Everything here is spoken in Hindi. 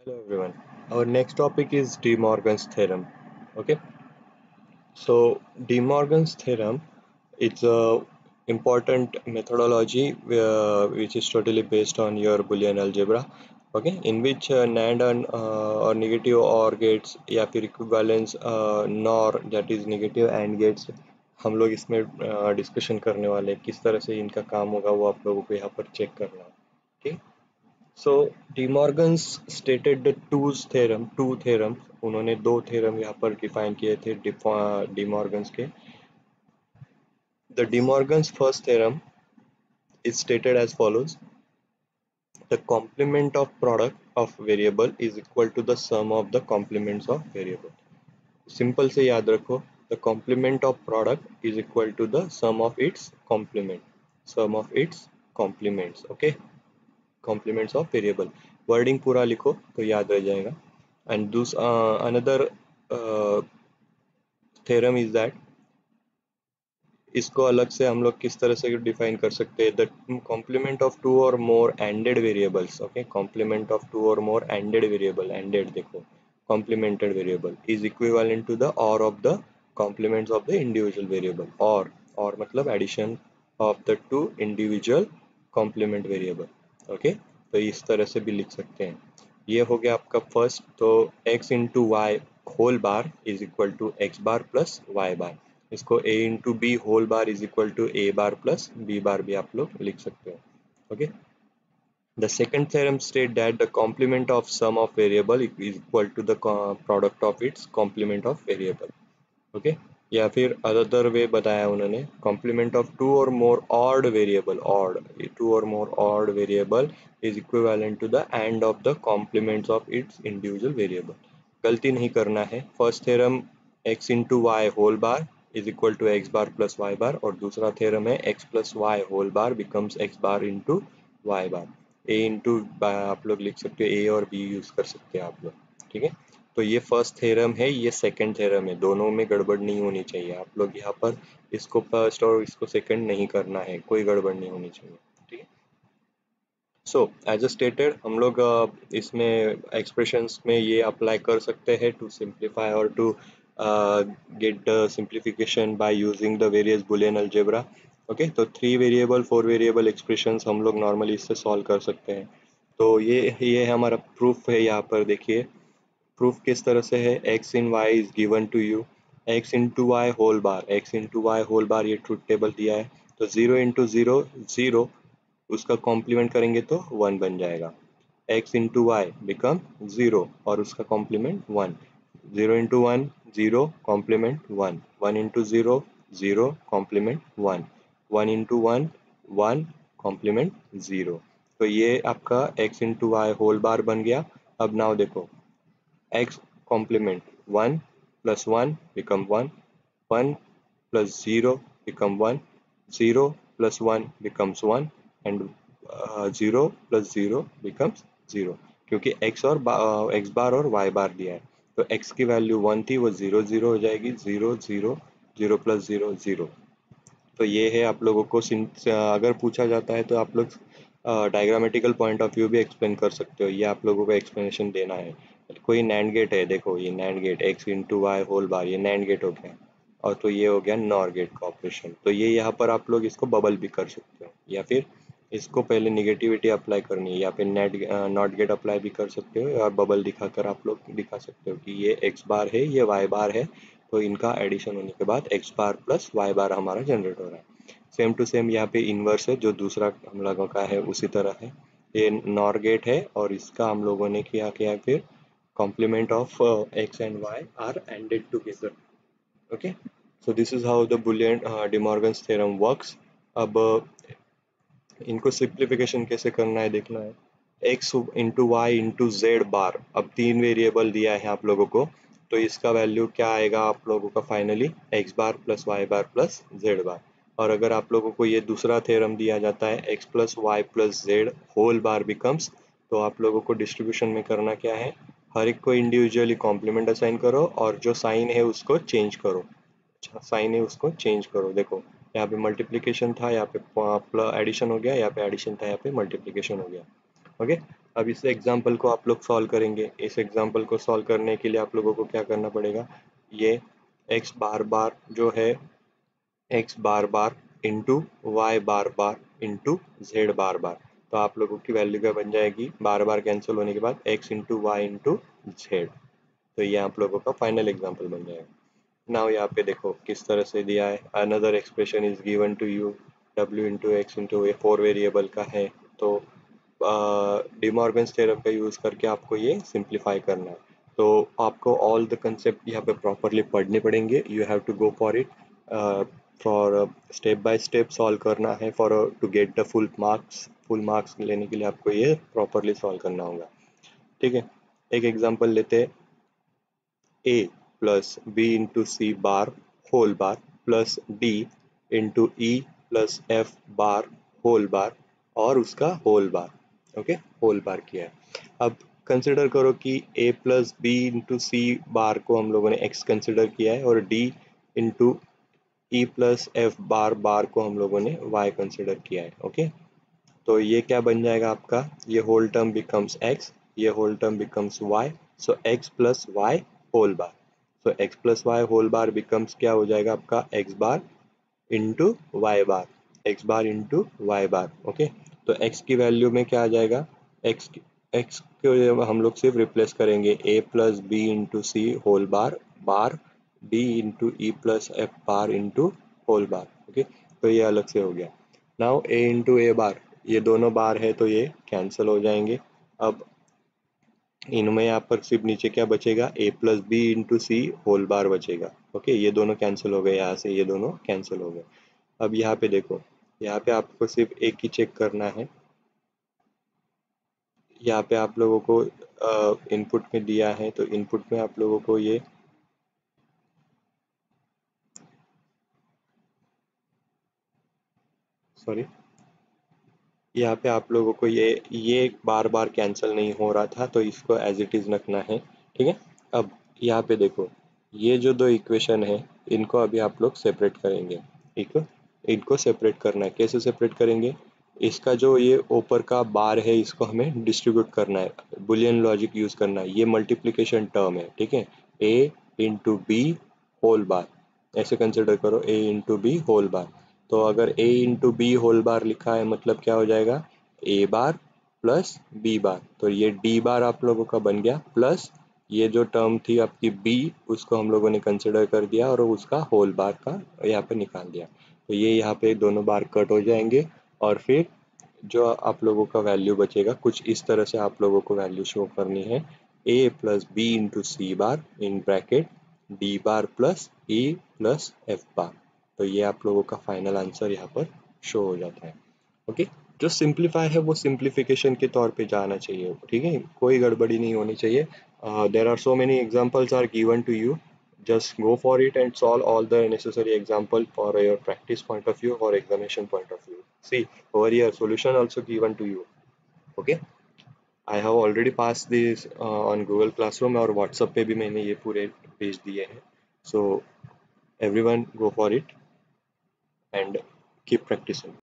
Hello everyone. Our next topic is De Morgan's theorem. Okay, so De Morgan's theorem it's a important methodology which is totally based on your Boolean algebra. Okay, in which NAND or negative OR gates या फिर equivalence NOR that is negative AND gates हम लोग इसमें डिस्कशन करने वाले हैं किस तरह से इनका काम होगा वो आप लोगों को यहाँ पर चेक करना है. ठीक. सो De Morgan's stated the two theorems. उन्होंने दो थ्योरम यहाँ पर डिफाइन किए थे De Morgan's के. The De Morgan's first theorem is stated as follows: the complement of product of variable is equal to the sum of the complements of variable. Simple से याद रखो, the complement of product is equal to the sum of its complement, sum of its complements. Okay, complements of variable. Wording पूरा लिखो तो याद रह जाएगा. And another theorem is that इसको अलग से हम लोग किस तरह से डिफाइन कर सकते हैं. The complement of two or more ANDed variables. Okay, complement of two or more ANDed variable. ANDed देखो, complemented variable is equivalent to the OR of the complements of the individual variable. OR मतलब addition of the two individual complement variable. Okay, तो इस तरह से भी लिख सकते हैं. ये हो गया आपका फर्स्ट. तो x into Y whole bar is equal to X bar plus Y bar. इसको a into B whole bar is equal to a bar plus b bar भी आप लोग लिख सकते हो. Okay, the second theorem state that the complement of sum of variable is equal to the product of its complement of variable. Okay, या फिर अदर वे बताया उन्होंने, complement of two or more ORed variable. Two or more ORed variable is equivalent to the AND of the complements of its individual variable. गलती नहीं करना है. First theorem X into Y whole bar is equal to X bar plus Y bar, और दूसरा थ्योरम है X plus Y whole bar becomes X bar into Y bar. A into आप लोग लिख सकते हो, ए और बी यूज कर सकते हैं आप लोग. ठीक है, तो ये फर्स्ट थ्योरम है, ये सेकंड थ्योरम है. दोनों में गड़बड़ नहीं होनी चाहिए. आप लोग यहाँ पर इसको फर्स्ट और इसको सेकंड नहीं करना है, कोई गड़बड़ नहीं होनी चाहिए. ठीक है. सो एज अ स्टेटेड हम लोग इसमें एक्सप्रेशंस में ये अप्लाई कर सकते हैं टू सिंप्लीफाई और to get the simplification by using the various Boolean algebra. Okay, तो 3 वेरिएबल 4 वेरिएबल एक्सप्रेशंस हम लोग नॉर्मली इससे सॉल्व कर सकते हैं. तो ये हमारा प्रूफ है. यहाँ पर देखिए प्रूफ किस तरह से है. X in Y is given to you, X into Y whole bar, X into Y whole bar ये ट्रूथ टेबल दिया है. तो जीरो इंटू जीरो जीरो, उसका कॉम्प्लीमेंट करेंगे तो 1 बन जाएगा. एक्स इंटू वाई बिकम 0 और उसका complement 1. 0 into 1 0 complement 1. 1 into 0 0 complement 1. 1 into 1 1 complement 0. तो ये आपका X into Y whole bar बन गया. अब नाउ देखो, x complement 1 plus 1 become 1, 1 plus 0 become 1, 0 plus 1 becomes 1, and 0 plus 0 becomes 0, क्योंकि x और x बार और y बार दिया है. तो x की वैल्यू 1 थी, वो 0 0 हो जाएगी. 0 0 0 प्लस 0 0. तो ये है आप लोगों को अगर पूछा जाता है तो आप लोग डायग्रामेटिकल पॉइंट ऑफ व्यू भी एक्सप्लेन कर सकते हो. ये आप लोगों को एक्सप्लेनेशन देना है. कोई नैंड गेट है, देखो ये NAND gate X into Y whole bar, ये नैंड गेट हो गया. और तो ये हो गया नॉर गेट का ऑपरेशन. तो ये यहाँ पर आप लोग इसको बबल भी कर सकते हो, या फिर इसको पहले निगेटिविटी अप्लाई करनी है, या फिर नॉट गेट अप्लाई भी कर सकते हो, या बबल दिखाकर आप लोग दिखा सकते हो कि ये एक्स बार है, ये वाई बार है. तो इनका एडिशन होने के बाद X bar plus Y bar हमारा जनरेट हो रहा है. सेम टू सेम यहाँ पे इन्वर्स है, जो दूसरा हम लोगों का है उसी तरह है. ये नॉर गेट है और इसका हम लोगों ने क्या किया, फिर complement of x and y are ANDed together. Okay, so this is how the Boolean De Morgan's theorem works. अब इनको सिंप्लीफिकेशन कैसे करना है देखना है. x into Y into Z bar. अब 3 वेरिएबल दिया है आप लोगों को, तो इसका वैल्यू क्या आएगा आप लोगों का finally, x bar plus Y bar plus Z bar. और अगर आप लोगों को ये दूसरा थ्योरम दिया जाता है x plus Y plus Z whole bar becomes, तो आप लोगों को डिस्ट्रीब्यूशन में करना क्या है, हर एक को इंडिविजुअली कॉम्प्लीमेंट असाइन करो और जो साइन है उसको चेंज करो. साइन है उसको चेंज करो. देखो यहाँ पे मल्टीप्लिकेशन था, यहाँ पे एडिशन हो गया, यहाँ पे एडिशन था, यहाँ पे मल्टीप्लिकेशन हो गया. ओके, अब इस एग्जाम्पल को आप लोग सॉल्व करेंगे। इस एग्जाम्पल को सॉल्व करने के लिए आप लोगों को क्या करना पड़ेगा, ये x बार बार जो है x bar bar into Y bar bar into Z bar bar, तो आप लोगों की वैल्यू क्या बन जाएगी, बार बार कैंसिल होने के बाद x into Y into Z. तो ये आप लोगों का फाइनल एग्जाम्पल बन जाएगा। नाउ यहाँ पे देखो किस तरह से दिया है, another expression is given to you, w into X into a 4 variable का है, तो डिमॉर्गन्स थ्योरम का यूज़ करके आपको ये सिंप्लीफाई करना है। तो आपको ऑल द कंसेप्ट यहाँ पे प्रॉपरली पढ़ने पड़ेंगे, you have to go for it, for step by step solve करना है, for to get the full marks लेने के लिए आपको ये प्रॉपरली सॉल्व करना होगा। ठीक है, एक एग्जांपल लेते हैं, a plus B into C bar whole bar plus D into E plus F bar whole bar और उसका whole bar, okay, whole bar किया है। अब कंसिडर करो कि a plus B into C bar को हम लोगों ने x कंसिडर किया है और d into E plus F bar bar को हम लोगों ने y कंसिडर किया है, ओके। तो ये क्या बन जाएगा आपका, ये होल टर्म बिकम्स x, ये whole term becomes y, so x plus Y whole bar, so x plus Y whole bar becomes क्या हो जाएगा आपका x bar into Y bar, x bar into Y bar, okay. तो x की वैल्यू में क्या आ जाएगा, x को हम लोग सिर्फ रिप्लेस करेंगे a plus B into C whole bar bar d into E plus F bar into whole bar, okay. तो ये अलग से हो गया। Now a into A bar, ये दोनों बार है तो ये कैंसिल हो जाएंगे। अब इनमें यहाँ पर सिर्फ नीचे क्या बचेगा, a plus B into C whole bar बचेगा, ओके। ये दोनों कैंसिल हो गए, यहाँ से ये दोनों कैंसिल हो गए। अब यहाँ पे देखो, यहाँ पे आपको सिर्फ एक ही चेक करना है, यहाँ पे आप लोगों को इनपुट में दिया है, तो इनपुट में आप लोगों को ये सॉरी, यहाँ पे आप लोगों को ये बार बार कैंसिल नहीं हो रहा था, तो इसको एज इट इज़ रखना है, ठीक है। अब यहाँ पे देखो, ये जो दो इक्वेशन है इनको अभी आप लोग सेपरेट करेंगे, ठीक है। इनको सेपरेट करना है, कैसे सेपरेट करेंगे, इसका जो ये ऊपर का बार है इसको हमें डिस्ट्रीब्यूट करना है, बुलियन लॉजिक यूज़ करना है, ये मल्टीप्लिकेशन टर्म है, ठीक है। A into B whole bar, ऐसे कंसिडर करो, A into B whole bar. तो अगर a into B whole bar लिखा है मतलब क्या हो जाएगा, a bar plus b bar, तो ये d बार आप लोगों का बन गया, प्लस ये जो टर्म थी आपकी b, उसको हम लोगों ने कंसिडर कर दिया और उसका होल बार का यहाँ पे निकाल दिया। तो ये यहाँ पे दोनों बार कट हो जाएंगे और फिर जो आप लोगों का वैल्यू बचेगा कुछ इस तरह से आप लोगों को वैल्यू शो करनी है, a plus B into C bar in bracket d bar plus e plus f bar. तो ये आप लोगों का फाइनल आंसर यहाँ पर शो हो जाता है, ओके। जो सिंप्लीफाई है वो सिंप्लीफिकेशन के तौर पे जाना चाहिए, ठीक है, कोई गड़बड़ी नहीं होनी चाहिए। There are so many examples are given to you, just go for it and solve all the necessary example for your practice point of view or examination point of view. See, over here solution also given to you, okay। I have already passed this on Google Classroom और WhatsApp पे भी मैंने ये पूरे भेज दिए हैं, so everyone go for it and keep practicing.